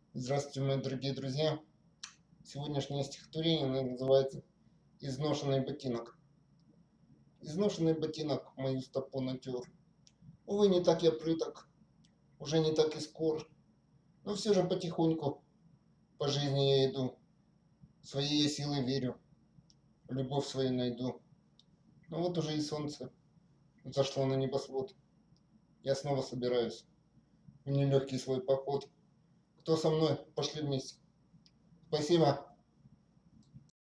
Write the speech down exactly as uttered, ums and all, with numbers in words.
Здравствуйте, мои дорогие друзья! Сегодняшнее стихотворение называется «Изношенный ботинок». Изношенный ботинок мою стопу натер. Увы, не так я прыток, уже не так и скор, но все же потихоньку по жизни я иду. Своей я силой верю, любовь свою найду. Но вот уже и солнце зашло на небосвод. Я снова собираюсь в нелегкий свой поход. Кто со мной? Пошли вместе. Спасибо.